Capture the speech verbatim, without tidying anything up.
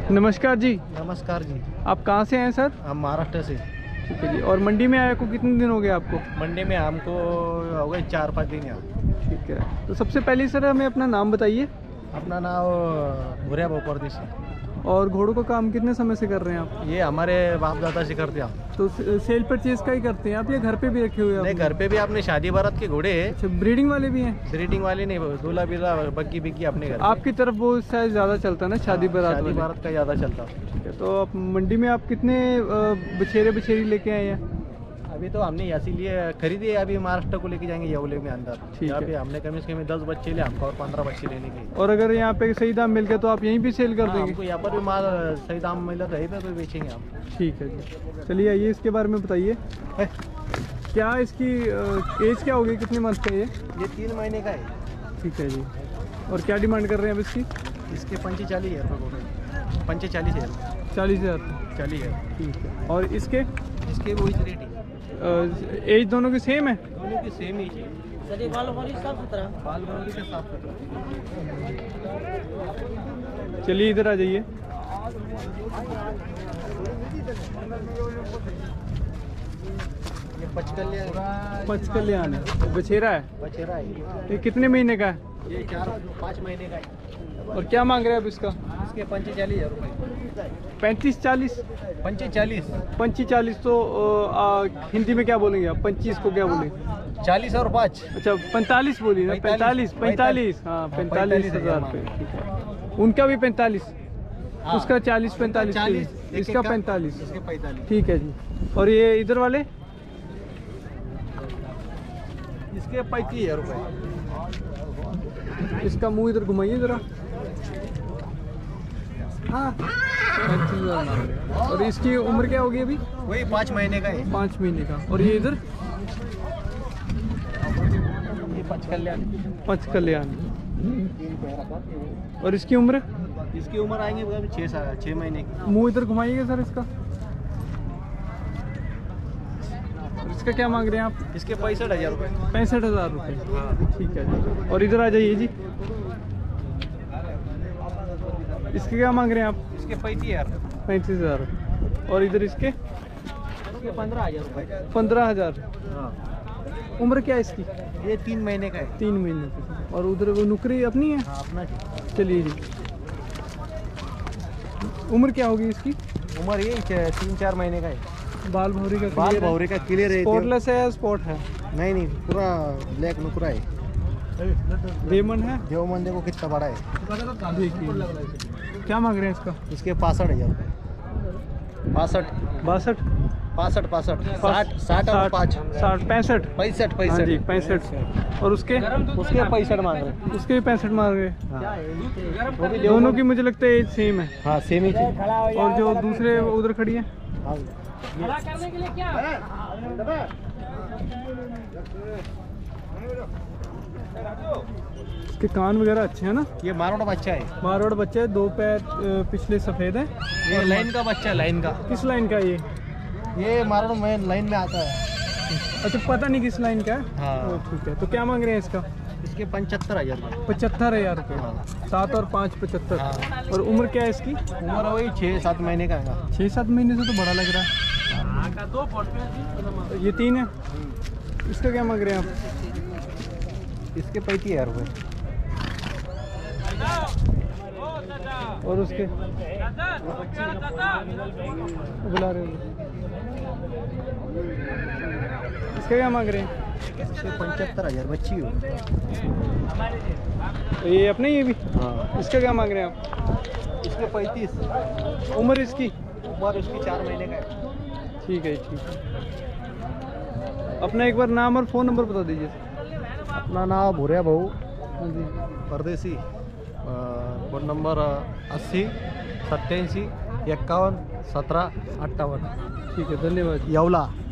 नमस्कार जी। नमस्कार जी। आप कहाँ से हैं सर? हम महाराष्ट्र से। ठीक है जी। और मंडी में आए को कितने दिन हो गए आपको? मंडी में हमको हो गए चार पाँच दिन यहाँ। ठीक है, तो सबसे पहले सर हमें अपना नाम बताइए। अपना नाम भूरिया भाऊ परदेसी। और घोड़ों का काम कितने समय से कर रहे हैं आप? ये हमारे बाप दादा से करते हैं हम। तो सेल परचेज का ही करते हैं आप या घर पे भी रखे हुए हैं? नहीं, घर पे भी अपने शादी बारात के घोड़े हैं। अच्छा, ब्रीडिंग वाले भी हैं? ब्रीडिंग वाले नहीं, दूल्हा बिल्ला बग्गी बिग्गी अपने घर। आपकी तरफ वो शायद ज़्यादा चलता है ना, शादी बारात शादी बारात का ज़्यादा चलता। ठीक है, तो आप मंडी में आप कितने बछेरे बछेरी लेके आए हैं? अभी तो हमने इसीलिए खरीदी है, अभी महाराष्ट्र को लेके जाएंगे येवले में अंदर। ठीक है। अभी हमने कम से कम दस बच्चे ले, हमको और पंद्रह बच्चे लेने के। और अगर यहाँ पे सही दाम मिल गया तो आप यहीं भी सेल कर देंगे? हमको यहाँ पर भी माल सही दाम मिला तो यहीं पे भी बेचेंगे हम। ठीक है जी। चलिए आइए इसके बारे में बताइए, क्या इसकी एज क्या होगी, कितने मंथ का है ये? ये तीन महीने का है। ठीक है जी। और क्या डिमांड कर रहे हैं अब इसकी? इसके पंचे चालीस हज़ार रुपये, पंचे चालीस हज़ार चालीस हज़ार चालीस हज़ार ठीक है। और इसके इसके वही रेट है। एज दोनों की सेम है? दोनों की सेम ही है। बाल वाली साफ सुथरा, बाल वाली से साफ सुथरा। चलिए इधर आ जाइए। ये पचकल्याण पचकल्याण है, बछेरा है? बछेरा है। ये कितने महीने का है? ये चार पाँच महीने का है। और क्या मांग रहे हैं अब इसका? इसके पंचे चालीस हज़ार रुपये। पैंतीस चालीस पंचे चालीस पंची चालीस तो आ, हिंदी में क्या बोलेंगे आप? पच्चीस को क्या बोलेंगे? चालीस और पाँच। अच्छा, पैंतालीस बोलिए ना। पैंतालीस पैंतालीस हाँ, पैंतालीस हज़ार रुपये। ठीक है, उनका भी पैंतालीस, उसका चालीस पैंतालीस, चालीस, इसका पैंतालीस। इसके पैंतालीस। ठीक है जी। और ये इधर वाले? इसके पैंतीस हज़ार रुपये। इसका मुंह इधर घुमाइए जरा। हाँ, पैंतीस हज़ार। और इसकी उम्र क्या होगी अभी? वही पाँच महीने का है। पाँच महीने का। और ये इधर? ये पचकल्याण। पचकल्याण। और इसकी उम्र? इसकी उम्र आएंगे छः साल छः महीने की। मुंह इधर घुमाइएगा सर इसका। इसका क्या मांग रहे हैं आप? इसके पैंसठ हज़ार रुपये। पैंसठ हज़ार रुपये हाँ, ठीक है जी। और इधर आ जाइए जी। इसके क्या मांग रहे हैं आप? इसके पैंतीस हज़ार। पैंतीस हज़ार। और इधर इसके? इसके पंद्रह हज़ार रुपये। पंद्रह हज़ार हाँ। उम्र क्या है इसकी? ये तीन महीने का है। तीन महीने की। और उधर वो नुकरी अपनी है? हाँ, अपना जी। चलिए जी। उम्र क्या होगी इसकी? उम्र ये तीन चार महीने का है। बाल भौरी का बाल भौरी का क्लियर है। स्पॉटलेस है या स्पॉट है? नहीं नहीं, पूरा ब्लैक नुकरा है। बेमन है? देवमन देखो कितना बड़ा है। देखिए, क्या मांग रहे हैं इसका? इसके पासठ हज़ार रुपये। बासठ बासठ पासठ पासठ साठ साठ और पाँच साठ पैंसठ पैंसठ हाँ पैंसठ जी, पैंसठ। और उसके? उसके पैंसठ मांग रहे। उसके भी पैंसठ मांग रहे। हाँ। वो भी दोनों की मुझे लगता है एज सेम है। हाँ, सेम ही है। और जो दूसरे उधर खड़ी है? हाँ। करने के लिए क्या? इसके कान वगैरह अच्छे हैं ना? ये मारवाड़ बच्चा है। मारवाड़ बच्चा है, दो पैर अ, पिछले सफेद है। ये लाइन का बच्चा है, लाइन का। किस लाइन का ये? ये मारवाड़ में लाइन में आता है। अच्छा, पता नहीं किस लाइन का है। हाँ। ओ, ठीक है। तो क्या मांग रहे हैं इसका? इसके पचहत्तर हज़ार रुपये। पचहत्तर हज़ार रुपये हाँ। सात और पाँच पचहत्तर। हाँ। और उम्र क्या है इसकी? उम्र वही छः सात महीने का है। छः सात महीने से तो बड़ा लग रहा है। ये तीन है। इसका क्या मांग रहे हैं आप? इसके पैंतीस हज़ार रुपये। और उसके? बुला रहे हो? इसका क्या मांग रहे हैं? इसके पचहत्तर हज़ार बच्ची हो। तो ये अपने ये भी? हाँ। इसका क्या मांग रहे हैं आप? इसके पैंतीस। उम्र इसकी? उम्र इसकी चार महीने का है। ठीक है, ठीक है। अपना एक बार नाम और फ़ोन नंबर बता दीजिए। अपना नाम भूरिया भाऊ हाँ जी, परदेसी। फ़ोन नंबर अस्सी सत्याऐंशी इक्यावन सत्रह अट्ठावन। ठीक है, धन्यवाद। येवला।